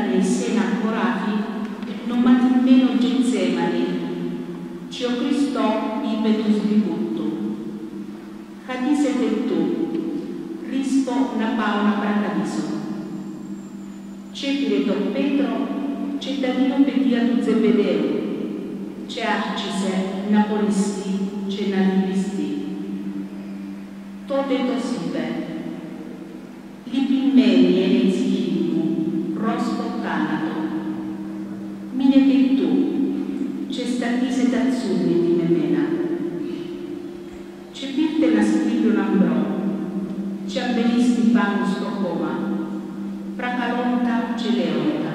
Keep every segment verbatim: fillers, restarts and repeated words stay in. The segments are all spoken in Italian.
nei seni ancorati, non meno Getsemani, cio Cristo impetus dibutto. Cadise tu, rispo na paura paradiso. Cepire don Pedro, cittadino pedia tu Zebedeo, ce arcise napolisti, ce nalivisti. Tode tosive, lipimeni e nezichimu, rospo canato. Mine che tu, ce statise tazzuni di memena. Ce pirte nascrivio n'ambrò, ce abbelisti panus cocoma, pracalonta ce leonta.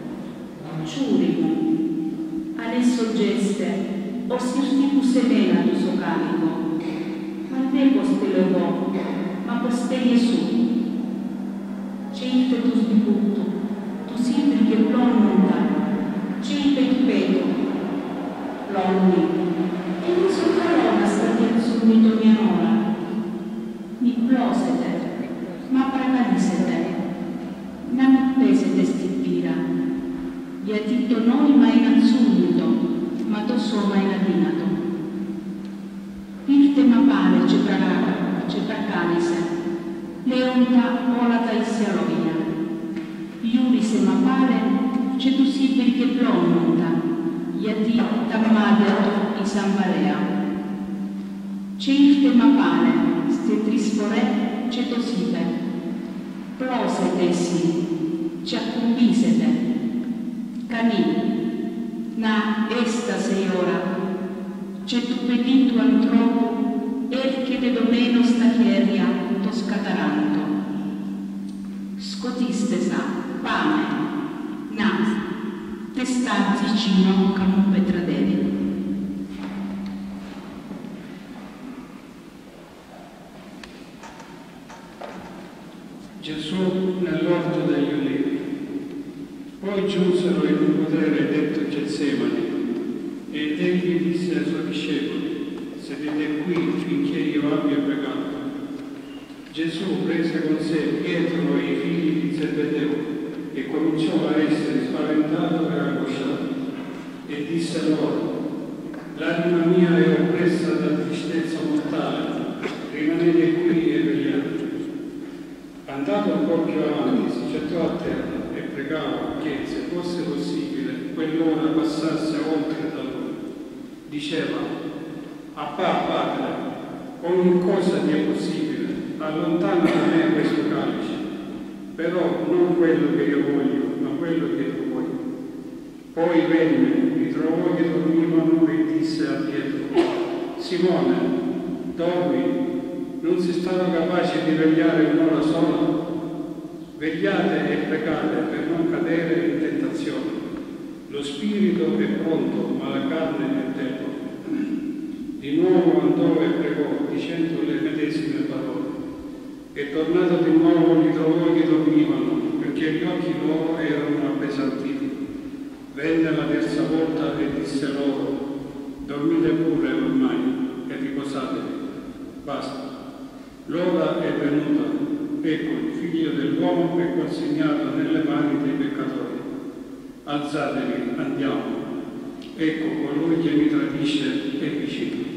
Ciurimu, adesso geste, o sirtipu semena tu so carico, ma ne postelevò, ma postei su. Ce ilte tu sbiputto, tu sibri che plonta, ce ipe tu peto, plonni, e mi sottarò la stadia subito mia nora. Mi plosete, ma paracalisete, non pesete stipira, vi additto noi ma innanzitutto, ma tu so mai ladinato. Pirte ma pare ce pragara, ce pracanise, leonta o la taissia rovina. Iurise ma pare, ce tu sibri che plonta, iati tammadiato i Sambarea. Ce irte ma pare, ste trispore, ce tosive. Plosete sì, ci accumbisete. Cani, na esta sei ora, ce tu pedito antropo, el che de domeno sta chieria, to scataranto. Scotiste sa, pane, na, testazzi cino camu petradeli. Gesù nell'orto degli ulivi. Poi giunsero in un potere detto Getsemani, ed egli disse ai suoi discepoli: sedete qui finché io abbia pregato. Gesù prese con sé Pietro e i figli di Zebedeo e cominciò a essere spaventato e angosciato, e disse loro: l'anima mia è oppressa da tristezza mortale, rimanete qui e vegliate. Andato un po' più avanti, si gettò a terra e pregava che, se fosse possibile, quell'ora passasse oltre da lui. Diceva: Appà, Padre, ogni cosa ti è possibile, allontana da me questo calice, però non quello che io voglio, ma quello che tu vuoi. Poi venne, li trovò che dormivano e disse a Pietro: Simone, dormi? Non si stanno capaci di vegliare un'ora sola? Vegliate e pregate per non cadere in tentazione. Lo spirito è pronto, ma la carne è debole. Di nuovo andò e pregò, dicendo le medesime parole. E tornato di nuovo li trovò che dormivano, perché gli occhi loro erano appesantiti. Venne la terza volta e disse loro: dormite pure ormai e riposatevi. Basta. L'ora è venuta, ecco il figlio dell'uomo è consegnato nelle mani dei peccatori. Alzatevi, andiamo, ecco colui che mi tradisce è vicino.